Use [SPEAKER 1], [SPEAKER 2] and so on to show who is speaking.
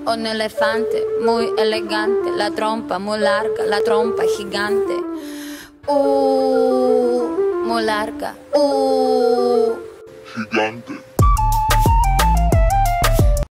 [SPEAKER 1] un elefante muy elegante, la trompa muy larga, la trompa gigante. Muy larga.